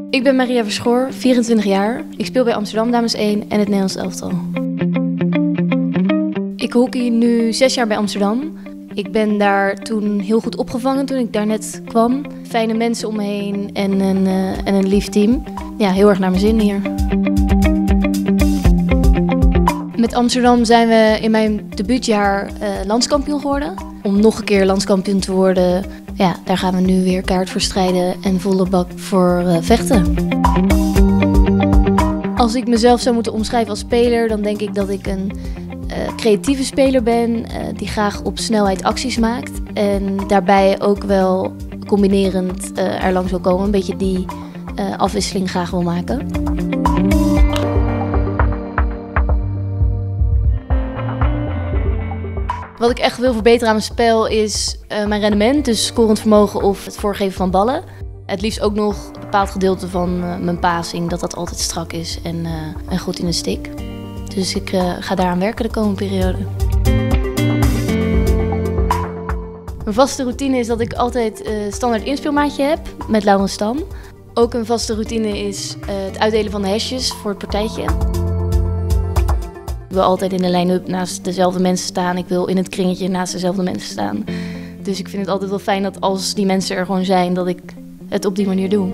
Ik ben Maria Verschoor, 24 jaar. Ik speel bij Amsterdam Dames 1 en het Nederlands elftal. Ik hockey nu 6 jaar bij Amsterdam. Ik ben daar toen heel goed opgevangen toen ik daar net kwam. Fijne mensen om me heen en een lief team. Ja, heel erg naar mijn zin hier. Met Amsterdam zijn we in mijn debuutjaar landskampioen geworden. Om nog een keer landskampioen te worden, ja, daar gaan we nu weer kaart voor strijden en volle bak voor vechten. Als ik mezelf zou moeten omschrijven als speler, dan denk ik dat ik een creatieve speler ben die graag op snelheid acties maakt. En daarbij ook wel combinerend er langs wil komen, een beetje die afwisseling graag wil maken. Wat ik echt wil verbeteren aan mijn spel is mijn rendement, dus scorend vermogen of het voorgeven van ballen. Het liefst ook nog een bepaald gedeelte van mijn passing, dat altijd strak is en goed in de stick. Dus ik ga daaraan werken de komende periode. Mijn vaste routine is dat ik altijd standaard inspeelmaatje heb met Laurens Stam. Ook een vaste routine is het uitdelen van de hesjes voor het partijtje. Ik wil altijd in de line-up naast dezelfde mensen staan. Ik wil in het kringetje naast dezelfde mensen staan. Dus ik vind het altijd wel fijn dat als die mensen er gewoon zijn, dat ik het op die manier doe.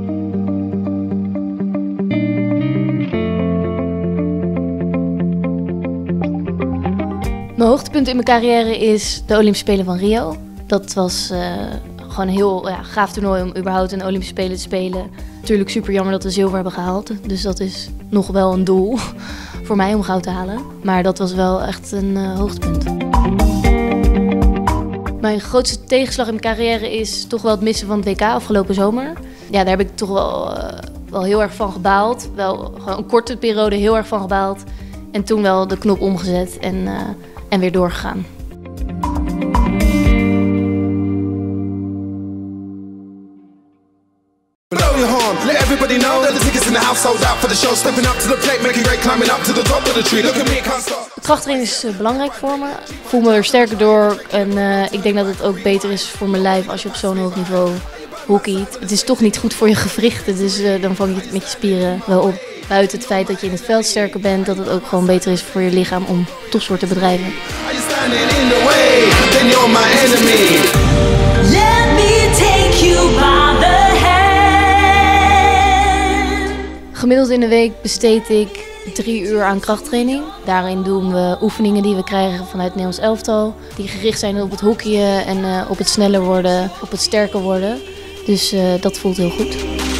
Mijn hoogtepunt in mijn carrière is de Olympische Spelen van Rio. Dat was gewoon een heel gaaf toernooi om überhaupt een Olympische Spelen te spelen. Natuurlijk super jammer dat we zilver hebben gehaald. Dus dat is nog wel een doel voor mij om goud te halen. Maar dat was wel echt een hoogtepunt. Mijn grootste tegenslag in mijn carrière is toch wel het missen van het WK afgelopen zomer. Ja, daar heb ik toch wel heel erg van gebaald. Wel gewoon een korte periode heel erg van gebaald. En toen wel de knop omgezet en weer doorgegaan. Let everybody know that the tickets in the house sold out for the show. Stepping up to the plate, making great, climbing up to the top of the tree. Look at me, can't stop. Krachttraining is belangrijk voor me. Ik voel me er sterker door en ik denk dat het ook beter is voor mijn lijf als je op zo'n hoog niveau hockeyt. Het is toch niet goed voor je gewrichten, dus dan vang je het met je spieren wel op. Buiten het feit dat je in het veld sterker bent, dat het ook gewoon beter is voor je lichaam om topsport te bedrijven. Are you standing in the way? Then you're my enemy. Let me take you by the hand. Gemiddeld in de week besteed ik 3 uur aan krachttraining. Daarin doen we oefeningen die we krijgen vanuit het Nederlands elftal. Die gericht zijn op het hockeyen en op het sneller worden, op het sterker worden. Dus dat voelt heel goed.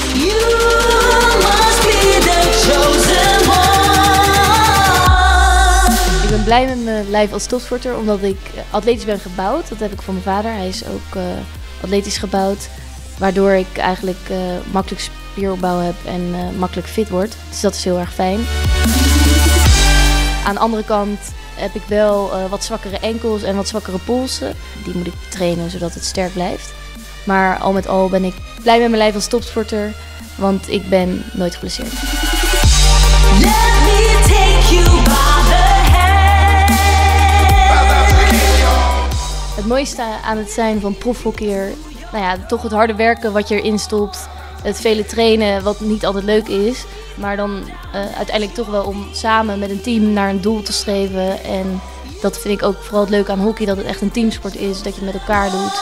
Ik ben blij met mijn lijf als topsporter omdat ik atletisch ben gebouwd. Dat heb ik van mijn vader. Hij is ook atletisch gebouwd. Waardoor ik eigenlijk makkelijk spieropbouw heb en makkelijk fit word. Dus dat is heel erg fijn. Aan de andere kant heb ik wel wat zwakkere enkels en wat zwakkere polsen. Die moet ik trainen zodat het sterk blijft. Maar al met al ben ik blij met mijn lijf als topsporter, want ik ben nooit geblesseerd. Let me take you by the hand. Het mooiste aan het zijn van profhockeyer, nou ja, toch het harde werken wat je erin stopt. Het vele trainen wat niet altijd leuk is. Maar dan uiteindelijk toch wel om samen met een team naar een doel te streven. En dat vind ik ook vooral het leuke aan hockey, dat het echt een teamsport is. Dat je het met elkaar doet.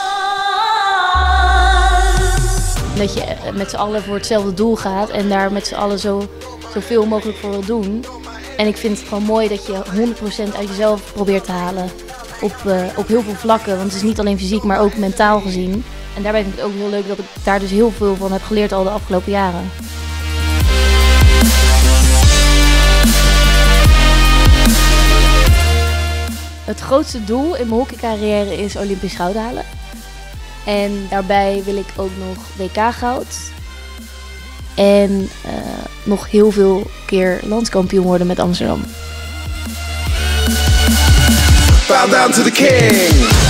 Dat je met z'n allen voor hetzelfde doel gaat en daar met z'n allen zoveel mogelijk voor wil doen. En ik vind het gewoon mooi dat je 100% uit jezelf probeert te halen. Op heel veel vlakken, want het is niet alleen fysiek, maar ook mentaal gezien. En daarbij vind ik het ook heel leuk dat ik daar dus heel veel van heb geleerd al de afgelopen jaren. Het grootste doel in mijn hockeycarrière is Olympisch goud halen. En daarbij wil ik ook nog WK-goud. En nog heel veel keer landskampioen worden met Amsterdam. Bow down to the king.